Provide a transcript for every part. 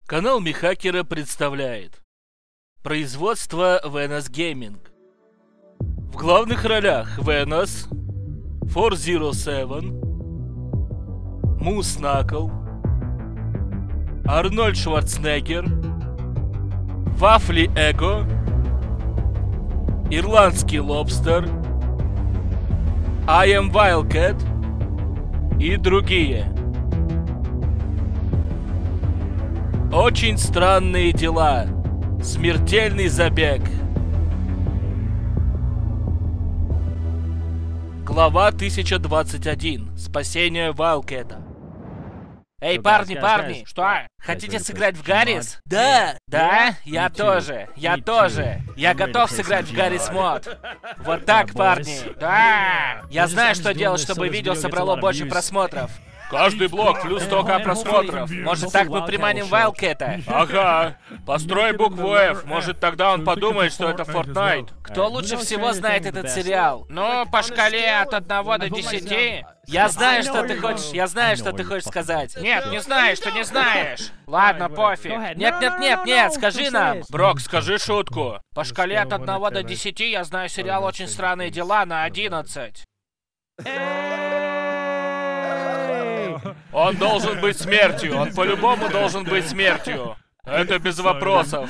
Канал Михакера представляет производство Venus Gaming. В главных ролях Venus, 407, Мус Накл, Арнольд Шварценеггер, Вафли Эго, Ирландский Лобстер, I Am Wildcat и другие. Очень странные дела. Смертельный забег. Глава 1021. Спасение Вайлдкэта. Эй, парни, что? Хотите сыграть в Гаррис? Да! Да? Я тоже. Я готов сыграть в Гаррис мод. Вот так, парни. Да! Я знаю, что делать, чтобы видео собрало больше просмотров. Каждый блок плюс 100к просмотров. Может, так мы приманим Вайлдкэта? Ага. Построй букву F. Может, тогда он подумает, что это Fortnite. Кто лучше всего знает этот сериал? Ну, по шкале от 1 до 10. Я знаю, что ты хочешь сказать. Нет, не знаешь, что не знаешь. Ладно, пофиг. Нет, скажи нам. Брок, скажи шутку. По шкале от 1 до 10 я знаю сериал «Очень странные дела» на 11. Он должен быть смертью. Он по-любому должен быть смертью. Это без вопросов.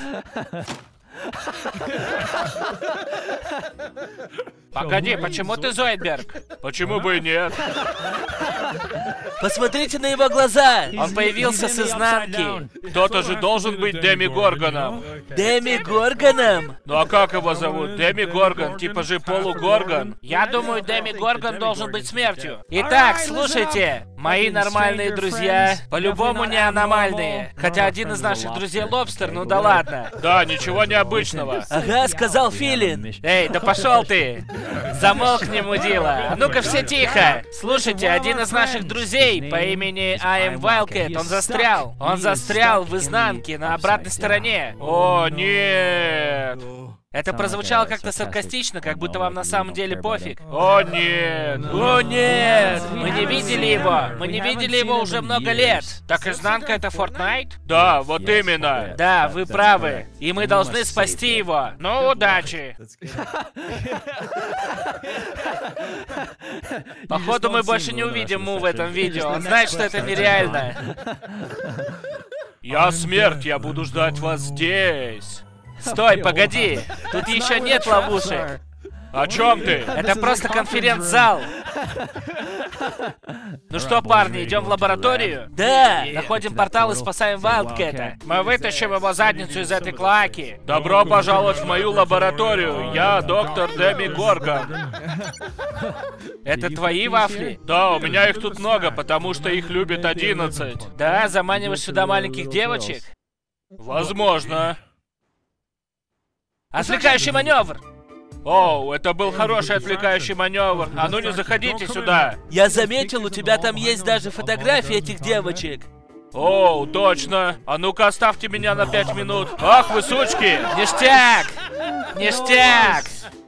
Погоди, почему ты Зойдберг? Почему бы и нет? Посмотрите на его глаза! Он появился с изнанки. Кто-то же должен быть Деми Горгоном. Деми Горгоном? Ну а как его зовут? Деми Горгон, типа же полугоргон. Я думаю, Деми Горгон должен быть смертью. Итак, слушайте. Мои нормальные друзья по-любому не аномальные. Хотя один из наших друзей Лобстер, ну да ладно. Да, ничего необычного. Ага, сказал Филин. Эй, да пошел ты! Замолкни, мудила! А ну-ка все тихо! Слушайте, один из наших друзей по имени I Am Wildcat, он застрял. Он застрял в изнанке на обратной стороне. О, нет! Это прозвучало как-то саркастично, как будто вам на самом деле пофиг. О, нет! О, нет! Мы не видели его! Мы не видели его уже много лет! Так изнанка — это Fortnite? Да, вот именно. Да, вы правы. И мы должны спасти его. Ну, удачи! Походу, мы больше не увидим Му в этом видео. Он знает, что это нереально. Я смерть, я буду ждать вас здесь. Стой, погоди! Тут еще нет ловушек. О чем ты? Это просто конференц-зал. Ну что, парни, идем в лабораторию? Да! Находим портал и спасаем Вайлдкэта. Мы вытащим его задницу из этой клоаки. Добро пожаловать в мою лабораторию. Я доктор Деми Горгон. Это твои вафли? Да, у меня их тут много, потому что их любит 11. Да, заманиваешь сюда маленьких девочек? Возможно. Отвлекающий маневр! Оу, это был хороший отвлекающий маневр. А ну не заходите сюда. Я заметил, у тебя там есть даже фотографии этих девочек. Оу, точно. А ну-ка оставьте меня на 5 минут. Ах вы сучки! Ништяк! Ништяк!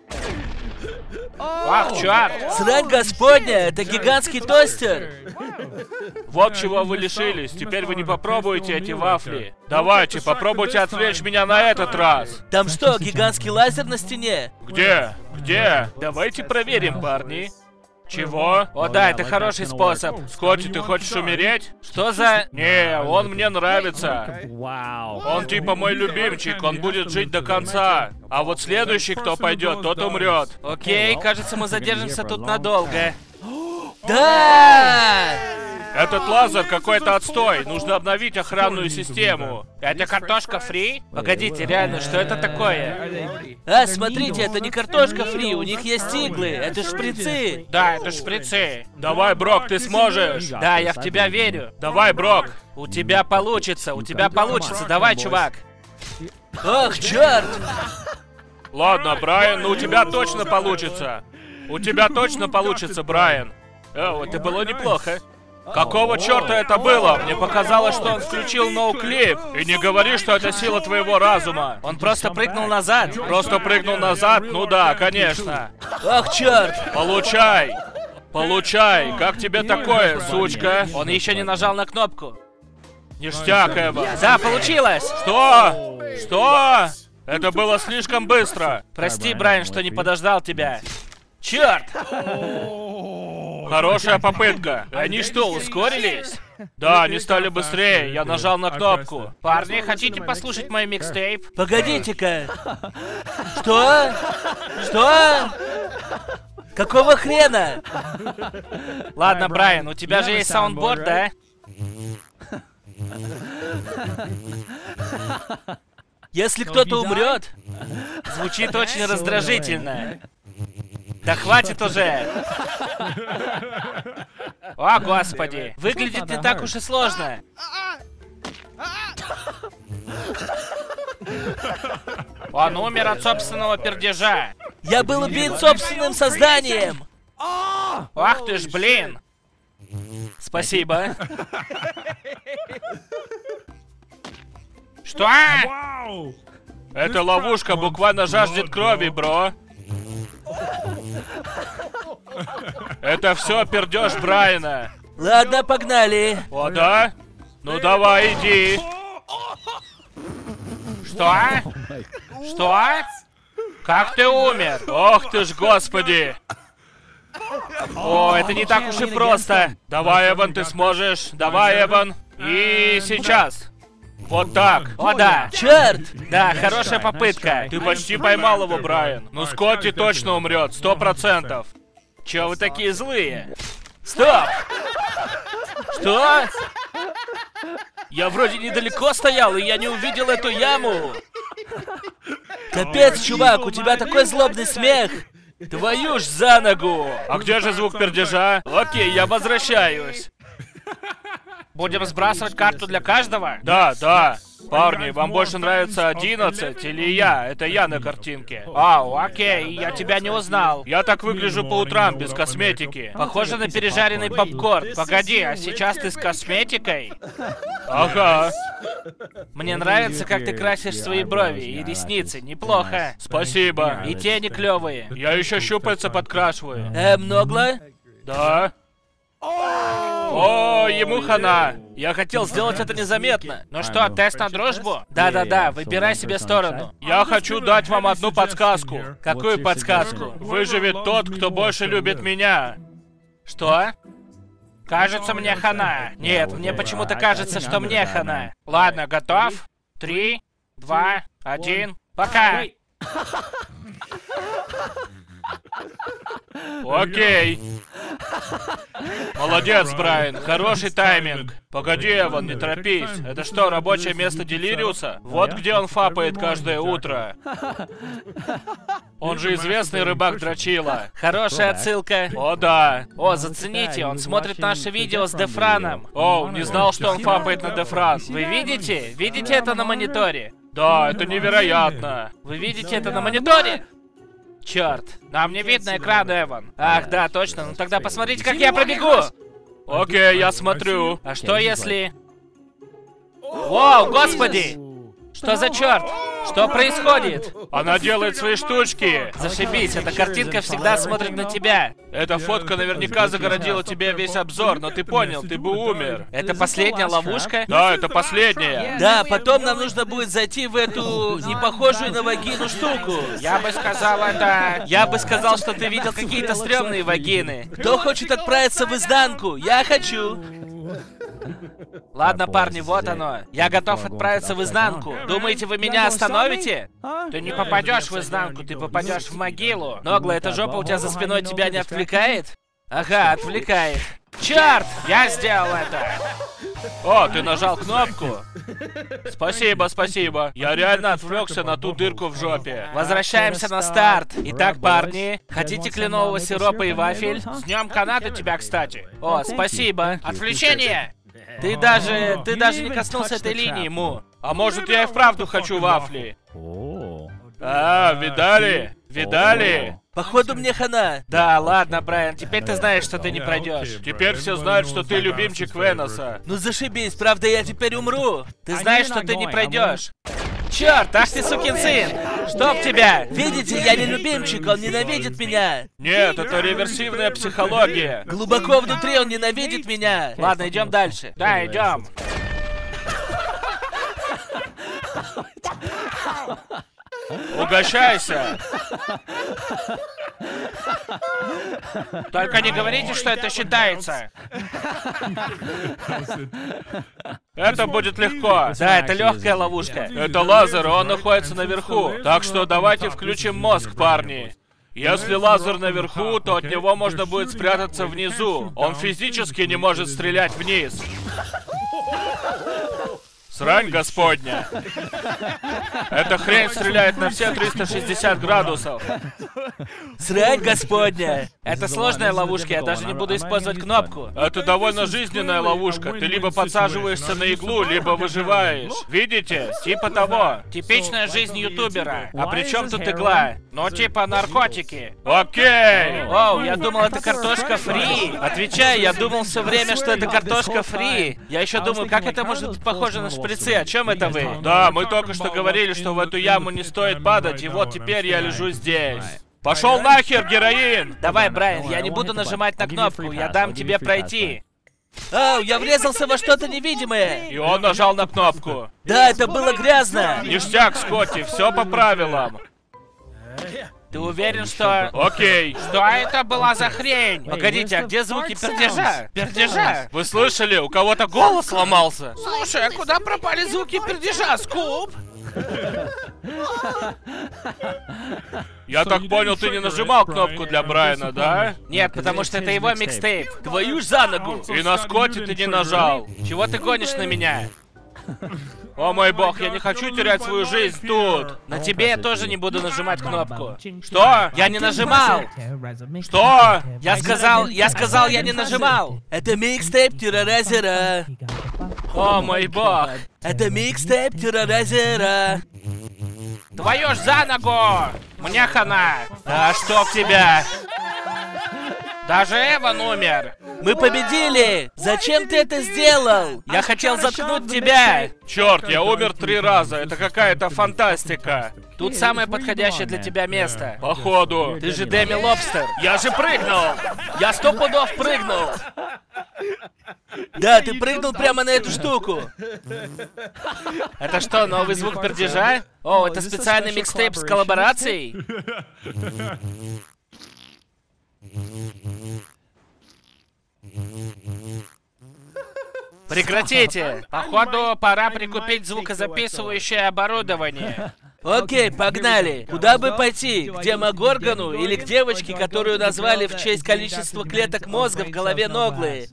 Ах, чувак! Срань господня, это гигантский тостер. Вот чего вы лишились. Теперь вы не попробуете эти вафли. Давайте, попробуйте отвлечь меня на этот раз. Там что, гигантский лазер на стене? Где? Где? Давайте проверим, парни. Чего? О да, это хороший способ. Скотти, ты хочешь умереть? Что за... Не, он мне нравится. Он типа мой любимчик, он будет жить до конца. А вот следующий, кто пойдет, тот умрет. Окей, кажется, мы задержимся тут надолго. Да! Этот лазер какой-то отстой. Нужно обновить охранную систему. Это картошка фри? Погодите, реально, что это такое? А, смотрите, это не картошка фри, у них есть иглы, это шприцы. Да, это шприцы. Давай, Брок, ты сможешь. Да, я в тебя верю. Давай, Брок. У тебя получится, давай, чувак. Ох, черт! Ладно, Брайан, ну у тебя точно получится. У тебя точно получится, Брайан. О, это было неплохо. Какого черта это было? Мне показалось, что он включил ноуклип. И не говори, что это сила твоего разума. Он просто прыгнул назад. Просто прыгнул назад? Ну да, конечно. Ах, черт! Получай! Как тебе такое, сучка? Он еще не нажал на кнопку. Ништяк, Эва. Да, получилось! Что? Что? Это было слишком быстро. Прости, Брайан, что не подождал тебя. Черт! Хорошая попытка. Они что, ускорились? Да, они стали быстрее. Я нажал на кнопку. Парни, хотите послушать мой микстейп? Погодите-ка. Что? Что? Какого хрена? Ладно, Брайан, у тебя же есть саундборд, да? Если кто-то умрет, Звучит очень раздражительно. Да хватит уже! О, господи! Выглядит не так уж и сложно. Он умер от собственного пердежа. я был убит собственным созданием. Ах ты ж, блин! Спасибо. Что? Эта ловушка буквально жаждет крови, бро. Это все пердеж Брайана. Ладно, погнали. О, да? Ну давай, иди. Что? Что? Как ты умер? Ох ты ж, господи. О, это не так уж и просто. Давай, Эван, ты сможешь. Давай, Эван. И сейчас. Вот так. О, да. Черт! Да, хорошая попытка. Ты почти поймал его, Брайан. Ну, Скотти точно умрет, 100%. Чё вы такие злые? Стоп! Что? Я вроде недалеко стоял, и я не увидел эту яму. Капец, чувак, у тебя такой злобный смех. Твою ж за ногу. А где же звук пердежа? Окей, я возвращаюсь. Будем сбрасывать карту для каждого? Да, да. Парни, вам больше нравится 11 или я? Это я на картинке. Ау, окей, я тебя не узнал. Я так выгляжу по утрам, без косметики. Похоже на пережаренный попкорн. Погоди, а сейчас ты с косметикой? Ага. Мне нравится, как ты красишь свои брови и ресницы. Неплохо. Спасибо. И тени клевые. Я еще щупальца подкрашиваю. Много? Да. О, ему хана. Я хотел сделать это незаметно. Ну что, тест на дружбу? Да-да-да, выбирай себе сторону. Я хочу дать вам одну подсказку. Какую подсказку? Выживет тот, кто больше любит меня. Что? Кажется, мне хана. Нет, мне почему-то кажется, что мне хана. Ладно, готов? 3, 2, 1, пока! Окей. Молодец, Брайан, хороший тайминг. Погоди, Эван, не торопись. Это что, рабочее место Делириуса? Вот где он фапает каждое утро. Он же известный рыбак Дрочила. Хорошая отсылка. О, да. О, зацените, он смотрит наше видео с Дефраном. О, не знал, что он фапает на Дефран. Вы видите? Видите это на мониторе? Да, это невероятно. Вы видите это на мониторе? Черт, нам не видно экран, Эван. Ах, да, точно. Ну тогда посмотрите, как я пробегу. Окей, я смотрю. А что если... Воу, господи! Что за черт? Что происходит? Она делает свои штучки. Зашибись, эта картинка всегда смотрит на тебя. Эта фотка наверняка загородила тебе весь обзор, но ты понял, ты бы умер. Это последняя ловушка? Да, это последняя. Да, потом нам нужно будет зайти в эту не похожую на вагину штуку. Я бы сказал это... Я бы сказал, что ты видел какие-то стрёмные вагины. Кто хочет отправиться в изнанку? Я хочу. Ладно, парни, вот оно. Я готов отправиться в изнанку. Думаете, вы меня остановите? Ты не попадешь в изнанку, ты попадешь в могилу. Ногла, эта жопа у тебя за спиной тебя не отвлекает? Ага, отвлекает. Черт! Я сделал это! О, ты нажал кнопку? Спасибо, спасибо. Я реально отвлекся на ту дырку в жопе. Возвращаемся на старт. Итак, парни, хотите кленового сиропа и вафель? С днем Канады тебя, кстати. О, спасибо. Отвлечение! Ты даже не коснулся этой линии, Му. А может, я и вправду хочу вафли? А, видали? Видали? Походу мне хана. Да, ладно, Брайан, теперь ты знаешь, что ты не пройдешь. Теперь все знают, что ты любимчик Веноса. Ну зашибись, правда я теперь умру. Ты знаешь, что ты не пройдешь. Черт, ах ты сукин сын! Чтоб тебя! Видите, я не любимчик, он ненавидит меня. Нет, это реверсивная психология. Глубоко внутри он ненавидит меня. Ладно, идем дальше. Да, идем. Угощайся. Только не говорите, что это считается. Это будет легко. Да, это легкая ловушка. Это лазер, он находится наверху. Так что давайте включим мозг, парни. Если лазер наверху, то от него можно будет спрятаться внизу. Он физически не может стрелять вниз. Срань господня. Эта хрень стреляет на все 360 градусов. Срань господня. Это сложная ловушка, я даже не буду использовать кнопку. Это довольно жизненная ловушка. Ты либо подсаживаешься на иглу, либо выживаешь. Видите? Типа того. Типичная жизнь ютубера. А при чем тут игла? Ну, типа наркотики. Окей. Оу, я думал, это картошка фри. Отвечаю, я думал все время, что это картошка фри. Я еще думаю, как это может быть похоже на шприцы? О чем это вы? Да, мы только что говорили, что в эту яму не стоит падать, и вот теперь я лежу здесь. Пошел нахер, героин! Давай, Брайан, я не буду нажимать на кнопку, я дам тебе пройти. Оу, я врезался во что-то невидимое. И он нажал на кнопку. Да, это было грязно. Ништяк, Скотти, все по правилам. Ты уверен, что... Окей. Что это была за хрень? Погодите, а где звуки пердежа? Пердежа? Вы слышали? У кого-то голос сломался. Слушай, а куда пропали звуки пердежа, Скуп? Я так понял, ты не нажимал кнопку для Брайана, да? Нет, потому что это его микстейп. Твою ж за ногу! И на Скотти ты не нажал. Чего ты гонишь на меня? О мой бог, я не хочу терять свою жизнь тут. На тебе я тоже не буду нажимать кнопку. Что? Я не нажимал. Что? Я сказал, я не нажимал. Это микстейп террорайзера. О мой бог. Это микстейп террорайзера. Твою ж за ногу! Мне хана! А чтоб тебя! Даже Эван умер! Мы победили! Зачем ты это сделал? Я хотел заткнуть тебя! Черт, я умер 3 раза, это какая-то фантастика. Тут самое подходящее для тебя место. Походу. Ты же Дэми Лобстер. Я же прыгнул! Я 100 пудов прыгнул! Да, ты прыгнул прямо на эту штуку. Это что, новый звук пердежа? О, это специальный микстейп с коллаборацией? Прекратите! Походу, пора прикупить звукозаписывающее оборудование. Окей, погнали. Куда бы пойти? К Демогоргону или к девочке, которую назвали в честь количества клеток мозга в голове Ноглы?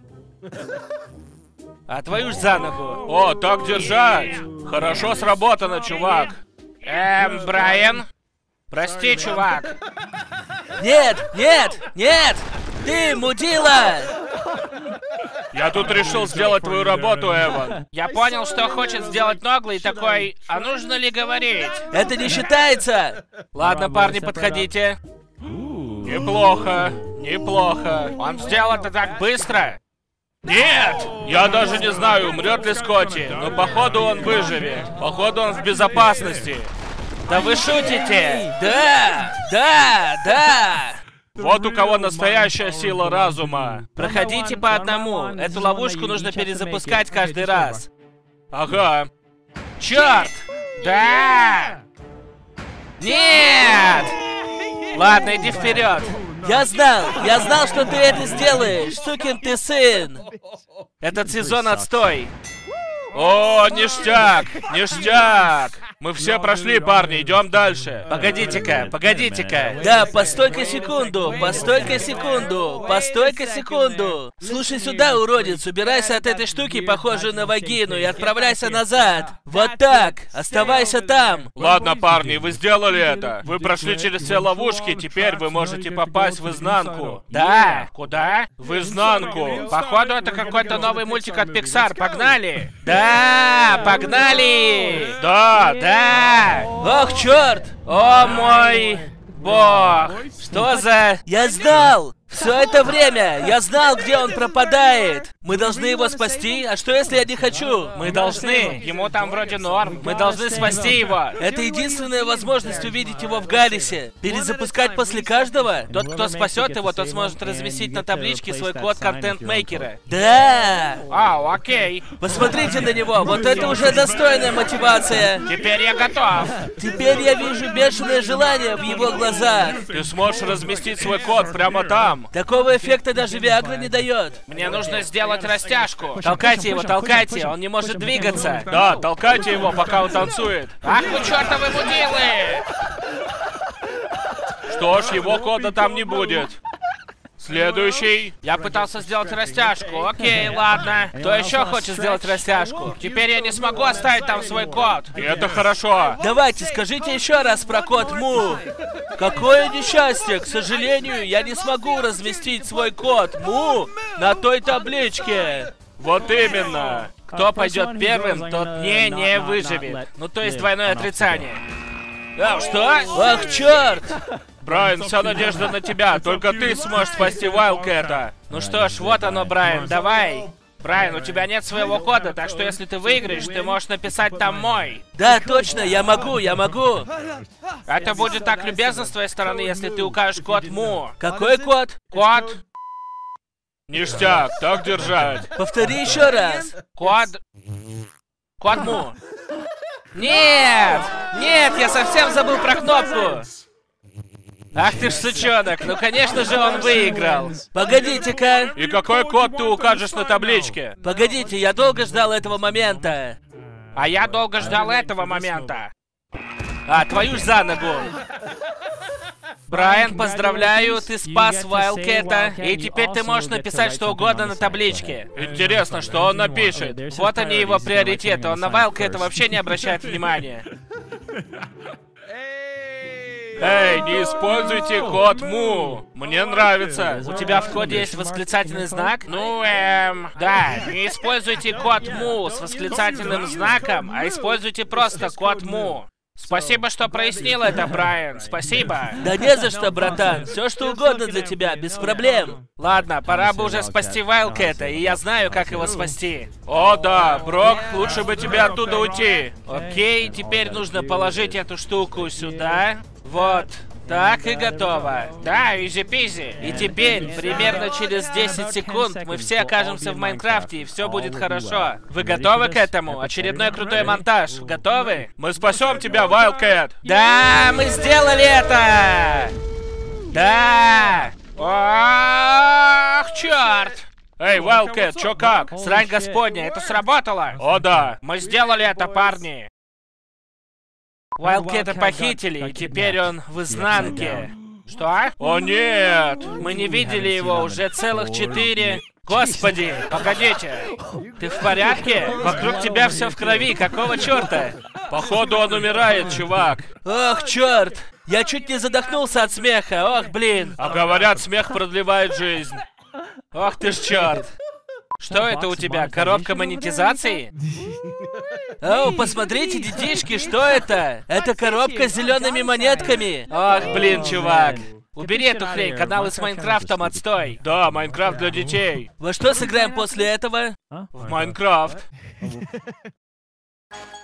А твою ж за ногу. О, так держать! Хорошо сработано, чувак. Брайан? Прости, чувак. Нет, нет, нет! Ты мудила! Я тут решил сделать твою работу, Эван. Я понял, что хочет сделать Ноглый, такой, а нужно ли говорить? Это не считается! Ладно, парни, подходите. Неплохо, неплохо. Он сделал это так быстро. Нет! Я даже не знаю, умрет ли Скотти, но походу он выживет. Походу он в безопасности. Да вы шутите? Да! Да! Да! Вот у кого настоящая сила разума. Проходите по одному. Эту ловушку нужно перезапускать каждый раз. Ага. Черт! Да! Нет! Ладно, иди вперед. Я знал, что ты это сделаешь, сукин ты сын. Этот сезон отстой. О, ништяк! Ништяк! Мы все прошли, парни, идем дальше. Погодите-ка, погодите-ка. Да, постой-ка секунду, постой-ка секунду, постой-ка секунду. Слушай сюда, уродец, убирайся от этой штуки, похожей на вагину, и отправляйся назад. Вот так, оставайся там. Ладно, парни, вы сделали это. Вы прошли через все ловушки, теперь вы можете попасть в изнанку. Да, куда? В изнанку. Походу, это какой-то новый мультик от Pixar, погнали. Да, погнали. Да, да. Ох, черт! О мой бог! Что за... Я знал! Все это время я знал, где он пропадает! Мы должны его спасти? А что если я не хочу? Мы должны. Ему там вроде норм. Мы должны спасти его. Это единственная возможность увидеть его в Гаррисе. Перезапускать после каждого? Тот, кто спасет его, тот сможет разместить на табличке свой код контент-мейкера. Да! Окей. Посмотрите на него, вот это уже достойная мотивация. Теперь я готов. Теперь я вижу бешеное желание в его глазах. Ты сможешь разместить свой код прямо там. Такого эффекта даже Виагра не дает. Мне нужно сделать растяжку. Толкайте его, толкайте, он не может двигаться. Да, толкайте его, пока он танцует. Ах вы чертовы мудилы! Что ж, его кода там не будет. Следующий. Я пытался сделать растяжку. Окей, ладно. Кто еще хочет сделать растяжку? Теперь я не смогу оставить там свой код. И это хорошо. Давайте, скажите еще раз про код Му. Какое несчастье! К сожалению, я не смогу разместить свой код Му на той табличке. Вот именно. Кто пойдет первым, тот не выживет. Ну, то есть двойное отрицание. Что? Ах, черт! Брайан, вся надежда на тебя. Только ты сможешь спасти Вайлдкэта. Ну что ж, вот оно, Брайан, давай. Брайан, у тебя нет своего кода, так что если ты выиграешь, ты можешь написать там мой. Да, точно, я могу. Это будет так любезно с твоей стороны, если ты укажешь код Му. Какой код? Код. Ништяк, так держать. Повтори еще раз. Код Му. Нет! Нет, я совсем забыл про кнопку. Ах ты ж сучонок, ну конечно же он выиграл. Погодите-ка. И какой код ты укажешь на табличке? Погодите, я долго ждал этого момента. А я долго ждал этого момента. А, твою ж за ногу. Брайан, поздравляю, ты спас Вайлдкэта, и теперь ты можешь написать что угодно на табличке. Интересно, что он напишет. Вот они его приоритеты, он на Вайлдкэта вообще не обращает внимания. Эй, не используйте код Му. Мне нравится. У тебя в коде есть восклицательный знак? Ну, да, не используйте код Му с восклицательным знаком, а используйте просто код Му. Спасибо, что прояснил это, Брайан. Спасибо. Да не за что, братан. Все что угодно для тебя, без проблем. Ладно, пора бы уже спасти Вайлдкэта, и я знаю, как его спасти. О да, Брок, лучше бы тебе оттуда уйти. Окей, теперь нужно положить эту штуку сюда. Вот. Так и готово. Да, изи-пизи. И теперь, примерно через 10 секунд, мы все окажемся в Майнкрафте, и все будет хорошо. Вы готовы к этому? Очередной крутой монтаж. Готовы? Мы спасем тебя, Вайлдкэт. Да, мы сделали это! Да! Ох, черт! Эй, Вайлдкэт, чё как? Срань господня, это сработало? О да. Мы сделали это, парни. Вайлдкэта похитили, и теперь он в изнанке. Что? О нет! Мы не видели его уже целых 4... Господи, погодите. Ты в порядке? Вокруг тебя все в крови, какого черта? Походу он умирает, чувак. Ох, черт! Я чуть не задохнулся от смеха, ох, блин. А говорят, смех продлевает жизнь. Ох ты ж черт. Что это у тебя, коробка монетизации? Оу, посмотрите, детишки, что это? Это коробка с зелеными монетками. Ох, блин, чувак. Убери эту хрень, каналы с Майнкрафтом отстой. Да, Майнкрафт для детей. Во что сыграем после этого? В Майнкрафт.